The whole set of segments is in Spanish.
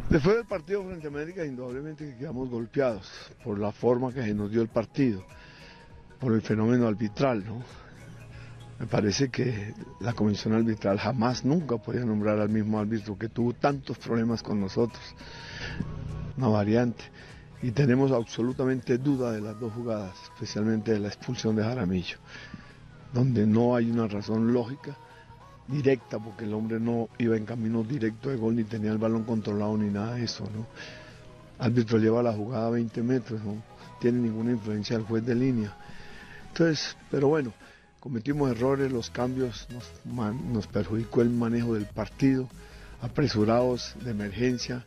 Después del partido frente a América, indudablemente que quedamos golpeados por la forma que se nos dio el partido, por el fenómeno arbitral, ¿no? Me parece que la comisión arbitral jamás, nunca podía nombrar al mismo árbitro que tuvo tantos problemas con nosotros. Una variante. Y tenemos absolutamente duda de las dos jugadas, especialmente de la expulsión de Jaramillo, donde no hay una razón lógica, directa, porque el hombre no iba en camino directo de gol, ni tenía el balón controlado, ni nada de eso, ¿no? El árbitro lleva la jugada a 20 metros, no tiene ninguna influencia del juez de línea. Entonces, pero bueno, cometimos errores, los cambios nos perjudicó el manejo del partido, apresurados, de emergencia.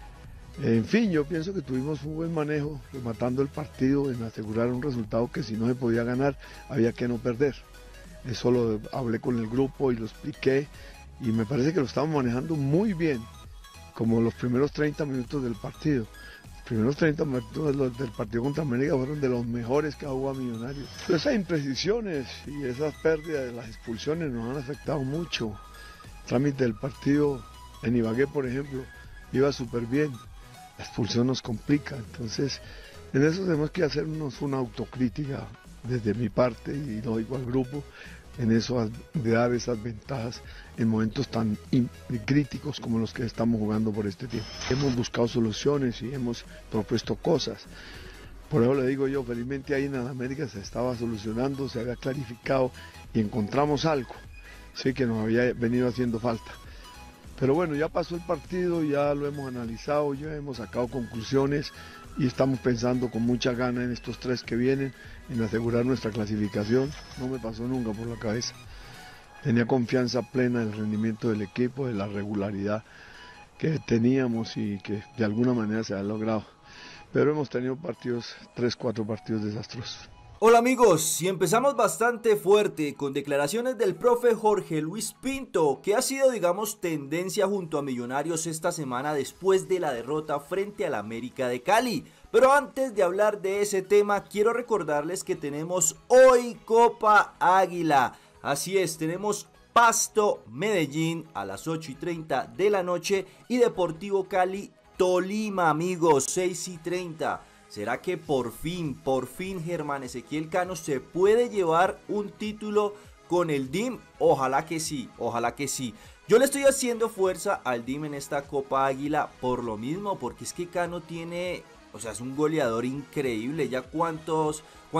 En fin, yo pienso que tuvimos un buen manejo, rematando el partido, en asegurar un resultado que si no se podía ganar, había que no perder. Eso lo hablé con el grupo y lo expliqué, y me parece que lo estamos manejando muy bien, como los primeros 30 minutos del partido. Los primeros 30 minutos del partido contra América fueron de los mejores que ha jugado Millonarios. Pero esas imprecisiones y esas pérdidas de las expulsiones nos han afectado mucho. El trámite del partido en Ibagué, por ejemplo, iba súper bien. La expulsión nos complica, entonces en eso tenemos que hacernos una autocrítica desde mi parte y lo digo al grupo, en eso de dar esas ventajas en momentos tan críticos como los que estamos jugando por este tiempo. Hemos buscado soluciones y hemos propuesto cosas. Por eso le digo yo, felizmente ahí en América se estaba solucionando, se había clarificado y encontramos algo, sí, que nos había venido haciendo falta. Pero bueno, ya pasó el partido, ya lo hemos analizado, ya hemos sacado conclusiones y estamos pensando con mucha gana en estos 3 que vienen, en asegurar nuestra clasificación. No me pasó nunca por la cabeza. Tenía confianza plena en el rendimiento del equipo, de la regularidad que teníamos y que de alguna manera se ha logrado. Pero hemos tenido partidos, 3, 4 partidos desastrosos. Hola amigos, y empezamos bastante fuerte con declaraciones del profe Jorge Luis Pinto, que ha sido, digamos, tendencia junto a Millonarios esta semana después de la derrota frente al América de Cali. Pero antes de hablar de ese tema, quiero recordarles que tenemos hoy Copa Águila. Así es, tenemos Pasto Medellín a las 8:30 de la noche y Deportivo Cali Tolima, amigos, 6:30. ¿Será que por fin Germán Ezequiel Cano se puede llevar un título con el DIM? Ojalá que sí, ojalá que sí. Yo le estoy haciendo fuerza al DIM en esta Copa Águila por lo mismo, porque es que Cano tiene, o sea, es un goleador increíble. Ya cuántos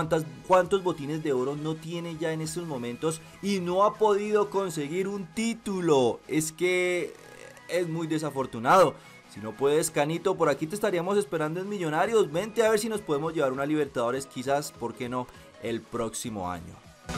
botines de oro no tiene ya en estos momentos y no ha podido conseguir un título. Es que es muy desafortunado. Si no puedes, Canito, por aquí te estaríamos esperando en Millonarios. Vente a ver si nos podemos llevar una Libertadores, quizás, ¿por qué no?, el próximo año.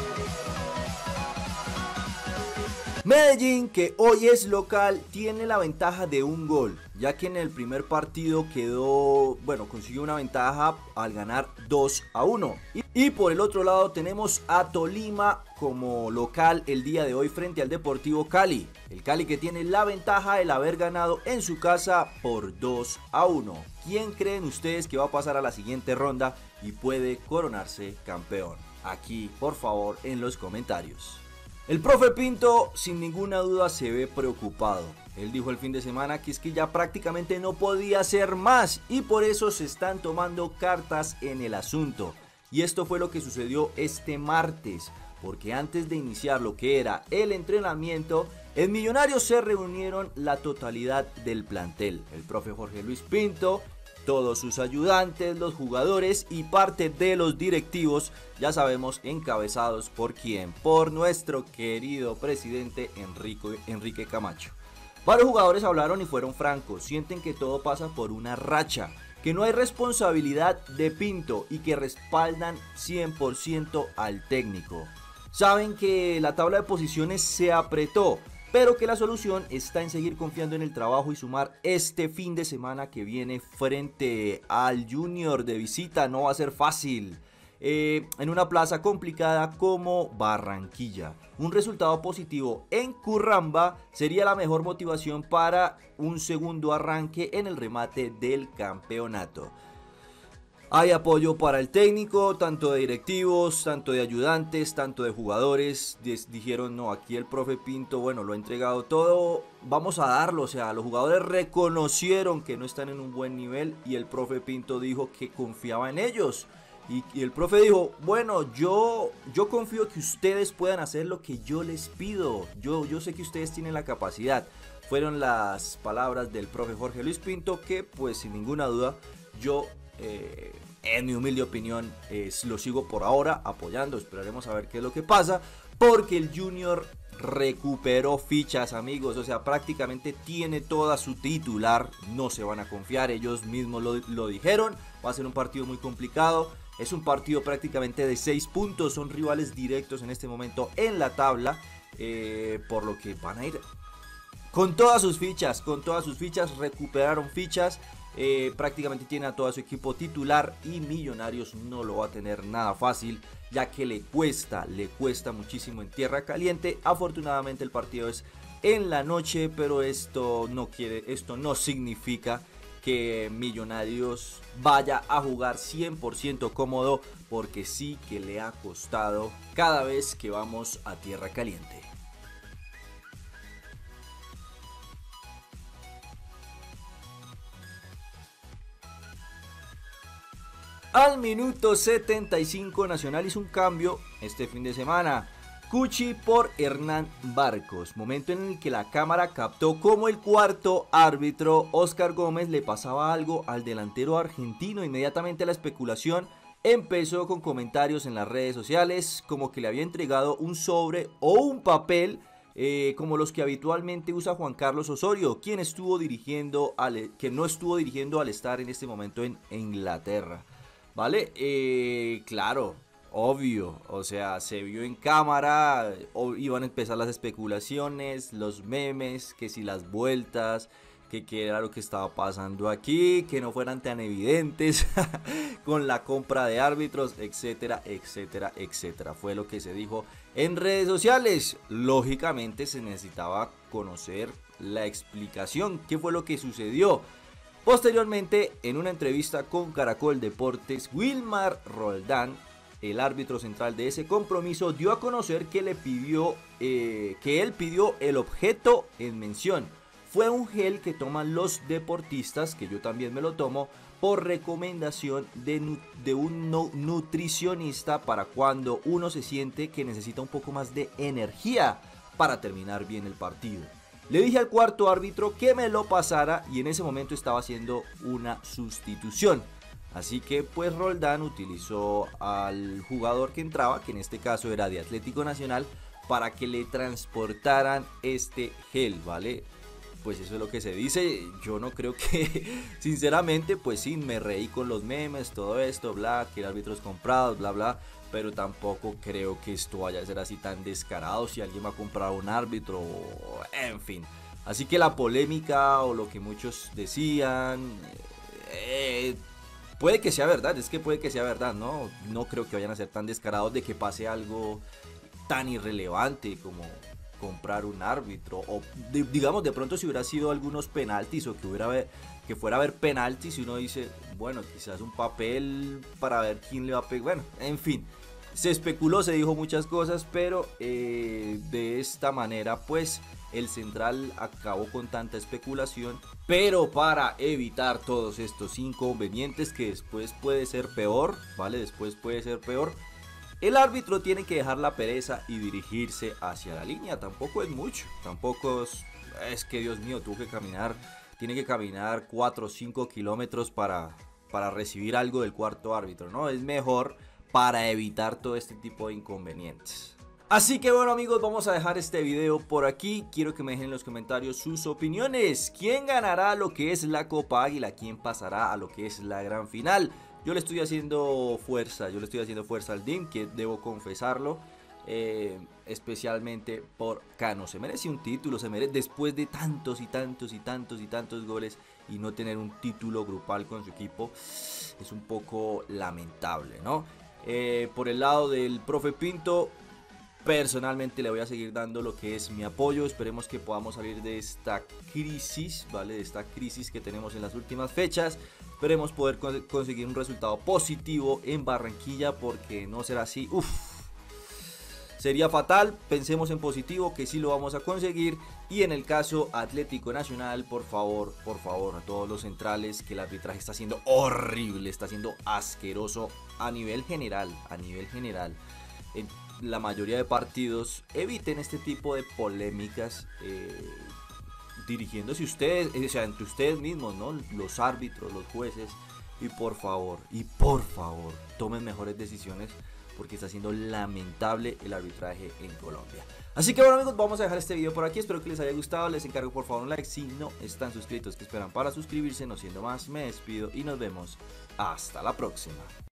Medellín, que hoy es local, tiene la ventaja de un gol, ya que en el primer partido consiguió una ventaja al ganar 2-1. Y por el otro lado tenemos a Tolima como local el día de hoy frente al Deportivo Cali. El Cali que tiene la ventaja el haber ganado en su casa por 2-1. ¿Quién creen ustedes que va a pasar a la siguiente ronda y puede coronarse campeón? Aquí, por favor, en los comentarios. El profe Pinto sin ninguna duda se ve preocupado. Él dijo el fin de semana que es que ya prácticamente no podía hacer más y por eso se están tomando cartas en el asunto. Y esto fue lo que sucedió este martes, porque antes de iniciar lo que era el entrenamiento, en Millonarios se reunieron la totalidad del plantel. El profe Jorge Luis Pinto, todos sus ayudantes, los jugadores y parte de los directivos, ya sabemos, encabezados por quién, por nuestro querido presidente Enrique Camacho. Varios jugadores hablaron y fueron francos, sienten que todo pasa por una racha, que no hay responsabilidad de Pinto y que respaldan 100% al técnico. Saben que la tabla de posiciones se apretó, pero que la solución está en seguir confiando en el trabajo y sumar este fin de semana que viene frente al Junior de visita. No va a ser fácil, en una plaza complicada como Barranquilla. Un resultado positivo en Curramba sería la mejor motivación para un segundo arranque en el remate del campeonato. Hay apoyo para el técnico, tanto de directivos, tanto de ayudantes, tanto de jugadores. Dijeron, no, aquí el profe Pinto, bueno, lo ha entregado todo, vamos a darlo. O sea, los jugadores reconocieron que no están en un buen nivel y el profe Pinto dijo que confiaba en ellos. Y el profe dijo, bueno, yo confío que ustedes puedan hacer lo que yo les pido. Yo sé que ustedes tienen la capacidad. Fueron las palabras del profe Jorge Luis Pinto que, pues sin ninguna duda, yo, en mi humilde opinión, lo sigo por ahora apoyando. Esperaremos a ver qué es lo que pasa, porque el Junior recuperó fichas, amigos. O sea, prácticamente tiene toda su titular. No se van a confiar, ellos mismos lo dijeron. Va a ser un partido muy complicado. Es un partido prácticamente de 6 puntos. Son rivales directos en este momento en la tabla, por lo que van a ir con todas sus fichas, recuperaron fichas. Prácticamente tiene a todo su equipo titular y Millonarios no lo va a tener nada fácil, ya que le cuesta muchísimo en tierra caliente. Afortunadamente el partido es en la noche, pero esto no significa que Millonarios vaya a jugar 100% cómodo, porque sí que le ha costado cada vez que vamos a tierra caliente. Al minuto 75 Nacional hizo un cambio este fin de semana. Cuchi por Hernán Barcos, momento en el que la cámara captó como el cuarto árbitro Oscar Gómez le pasaba algo al delantero argentino. Inmediatamente la especulación empezó con comentarios en las redes sociales como que le había entregado un sobre o un papel, como los que habitualmente usa Juan Carlos Osorio, quien no estuvo dirigiendo al estar en este momento en Inglaterra. ¿Vale? Claro, obvio, o sea, se vio en cámara, iban a empezar las especulaciones, los memes, que si las vueltas, que qué era lo que estaba pasando aquí, que no fueran tan evidentes con la compra de árbitros, etcétera, etcétera, etcétera. Fue lo que se dijo en redes sociales. Lógicamente se necesitaba conocer la explicación, qué fue lo que sucedió. Posteriormente, en una entrevista con Caracol Deportes, Wilmar Roldán, el árbitro central de ese compromiso, dio a conocer que él pidió el objeto en mención. Fue un gel que toman los deportistas, que yo también me lo tomo, por recomendación de un nutricionista, para cuando uno se siente que necesita un poco más de energía para terminar bien el partido. Le dije al cuarto árbitro que me lo pasara y en ese momento estaba haciendo una sustitución. Así que pues Roldán utilizó al jugador que entraba, que en este caso era de Atlético Nacional, para que le transportaran este gel, ¿vale? Pues eso es lo que se dice. Yo no creo que, sinceramente, pues sí, me reí con los memes, todo esto, bla, que árbitros comprados, bla, bla. Pero tampoco creo que esto vaya a ser así tan descarado, si alguien va a comprar un árbitro, en fin. Así que la polémica o lo que muchos decían, puede que sea verdad, puede que sea verdad, ¿no? No creo que vayan a ser tan descarados de que pase algo tan irrelevante como comprar un árbitro, o digamos de pronto si hubiera sido algunos penaltis, o que fuera a haber penaltis y uno dice, bueno, quizás un papel para ver quién le va a pegar. Bueno, en fin, se especuló, se dijo muchas cosas, pero de esta manera pues el central acabó con tanta especulación. Pero para evitar todos estos inconvenientes, que después puede ser peor, ¿vale? Después puede ser peor. El árbitro tiene que dejar la pereza y dirigirse hacia la línea. Tampoco es mucho, tampoco es que, Dios mío, tiene que caminar 4 o 5 kilómetros para recibir algo del cuarto árbitro, ¿no? Es mejor para evitar todo este tipo de inconvenientes. Así que bueno, amigos, vamos a dejar este video por aquí. Quiero que me dejen en los comentarios sus opiniones. ¿Quién ganará lo que es la Copa Águila? ¿Quién pasará a lo que es la gran final? Yo le estoy haciendo fuerza al DIM, que debo confesarlo, especialmente por Cano. Se merece un título, después de tantos goles y no tener un título grupal con su equipo, es un poco lamentable, ¿no? Por el lado del profe Pinto, personalmente le voy a seguir dando lo que es mi apoyo. Esperemos que podamos salir de esta crisis, ¿vale? De esta crisis que tenemos en las últimas fechas. Esperemos poder conseguir un resultado positivo en Barranquilla, porque no será así. Sería fatal. Pensemos en positivo, que sí lo vamos a conseguir. Y en el caso Atlético Nacional, por favor, a todos los centrales, que el arbitraje está siendo horrible, está siendo asqueroso a nivel general, en la mayoría de partidos. Eviten este tipo de polémicas, dirigiéndose ustedes, o sea, entre ustedes mismos, ¿no? Los árbitros, los jueces. Y por favor, tomen mejores decisiones, porque está siendo lamentable el arbitraje en Colombia. Así que bueno, amigos, vamos a dejar este video por aquí. Espero que les haya gustado. Les encargo por favor un like si no están suscritos. ¿Qué esperan para suscribirse? No siendo más, me despido y nos vemos hasta la próxima.